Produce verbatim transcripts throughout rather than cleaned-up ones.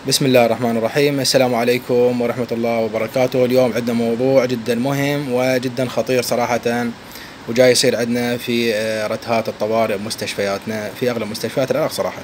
بسم الله الرحمن الرحيم. السلام عليكم ورحمة الله وبركاته. اليوم عندنا موضوع جدا مهم وجدا خطير صراحة، وجاي يصير عندنا في رتهات الطوارئ بمستشفياتنا في أغلب مستشفيات العراق صراحة.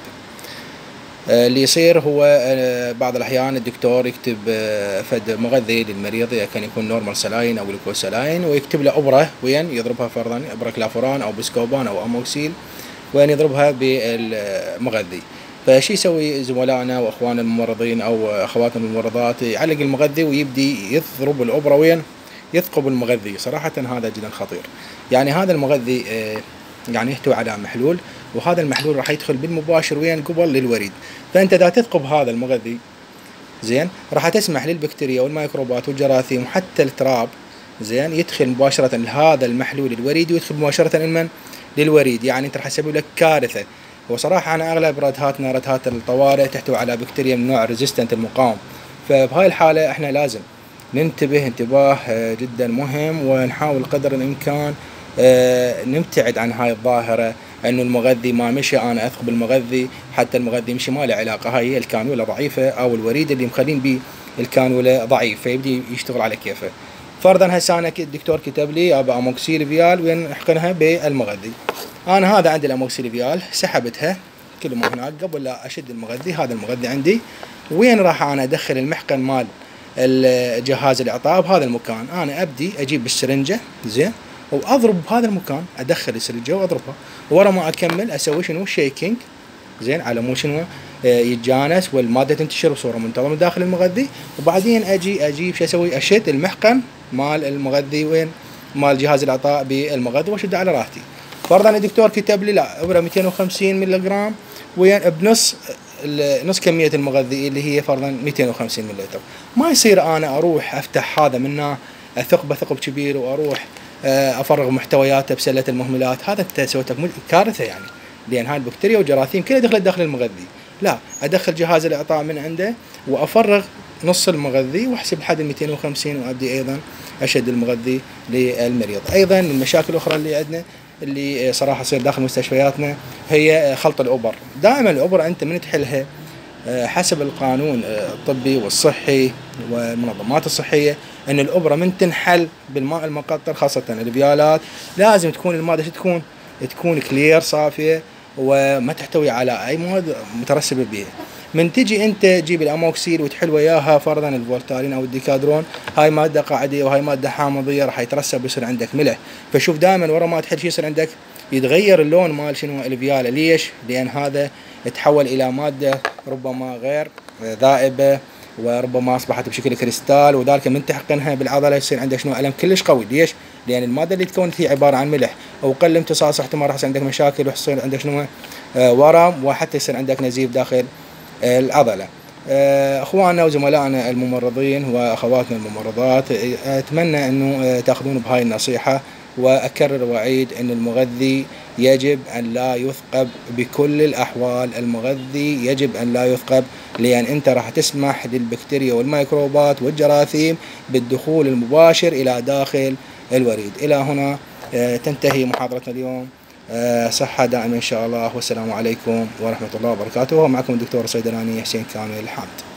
اللي يصير هو بعض الأحيان الدكتور يكتب فد مغذي للمريض، كان يكون نورمال سلاين أو جلوكوز سلاين، ويكتب له إبرة وين يضربها، فرضا إبرة كلافوران أو بسكوبان أو أموكسيل، وين يضربها بالمغذي. فشي يسوي زملائنا واخواننا الممرضين او اخواتنا الممرضات؟ يعلق المغذي ويبدي يضرب الابره وين يثقب المغذي. صراحه هذا جدا خطير. يعني هذا المغذي يعني يحتوي على محلول، وهذا المحلول راح يدخل بالمباشر وين قبل للوريد. فانت اذا تثقب هذا المغذي زين راح تسمح للبكتيريا والميكروبات والجراثيم وحتى التراب زين يدخل مباشره لهذا المحلول الوريدي، ويدخل مباشره لمن؟ للوريد. يعني انت راح تسبب لك كارثه. وصراحة أنا أغلب رتهاتنا رتهات الطوارئ تحتوي على بكتيريا من نوع ريزيستنت المقاوم. فبهاي الحالة احنا لازم ننتبه انتباه جدا مهم، ونحاول قدر الإمكان نبتعد عن هاي الظاهرة، أنه المغذي ما مشي أنا أثقب المغذي، حتى المغذي مشي ما له علاقة، هاي هي الكانولة ضعيفة أو الوريد اللي مخلين بيه الكانولة ضعيف، فيبدي يشتغل على كيفه. فرضا هسه أنا الدكتور كتب لي أبى أموكسيل فيال وين نحقنها بالمغذي. أنا هذا عندي الأموكسيل فيال سحبتها كل ما هناك قبل لا أشد المغذي. هذا المغذي عندي وين راح أنا أدخل المحقن مال الجهاز الإعطاء بهذا المكان. أنا أبدي أجيب السرنجة زين وأضرب بهذا المكان، أدخل السرنجة وأضربها، ورا ما أكمل أسوي شنو؟ شيكينج زين على مو شنو يتجانس والمادة تنتشر بصورة منتظمة داخل المغذي. وبعدين أجي أجيب شو أسوي؟ أشد المحقن مال المغذي وين؟ مال جهاز الإعطاء بالمغذي وأشد على راحتي. فرضا الدكتور كتب لي لا ابره مئتين وخمسين مللي جرام وين بنص نص كميه المغذي اللي هي فرضا مئتين وخمسين مللي لتر. ما يصير انا اروح افتح هذا منه ثقبه ثقب كبير واروح افرغ محتوياته بسله المهملات. هذا انت سويت كارثه يعني، لان هاي البكتيريا والجراثيم كلها دخلت داخل المغذي. لا، ادخل جهاز الاعطاء من عنده وافرغ نص المغذي واحسب لحد مئتين وخمسين، وابدي ايضا اشد المغذي للمريض. ايضا من المشاكل الاخرى اللي عندنا اللي صراحه تصير داخل مستشفياتنا هي خلط الابر. دائما الابره انت من تحلها حسب القانون الطبي والصحي والمنظمات الصحيه ان الابره من تنحل بالماء المقطر خاصه الفيالات لازم تكون الماده تكون تكون كلير صافيه وما تحتوي على اي مواد مترسبه بها. من تجي انت تجيب الاموكسيل وتحل وياها فرضا الفولتارين او الديكادرون، هاي ماده قاعديه وهاي ماده حامضيه راح يترسب ويصير عندك ملح. فشوف دائما ورا ما تحل شيء يصير عندك يتغير اللون مال شنو الفياله. ليش؟ لان هذا يتحول الى ماده ربما غير ذائبه وربما اصبحت بشكل كريستال، وذلك من تحقنها بالعضله يصير عندك شنو الم كلش قوي. ليش؟ لان الماده اللي تكونت هي عباره عن ملح، وقل امتصاص احتمال راح يصير عندك مشاكل ويصير عندك شنو آه ورم، وحتى يصير عندك نزيف داخل العضلة. اخواننا وزملائنا الممرضين واخواتنا الممرضات، اتمنى انه تاخذون بهاي النصيحة، واكرر واعيد ان المغذي يجب ان لا يثقب بكل الاحوال. المغذي يجب ان لا يثقب، لان انت راح تسمح للبكتيريا والميكروبات والجراثيم بالدخول المباشر الى داخل الوريد. الى هنا تنتهي محاضرتنا اليوم. صحة دائما إن شاء الله، والسلام عليكم ورحمة الله وبركاته. ومعكم الدكتور الصيدلاني حسين كامل حامد.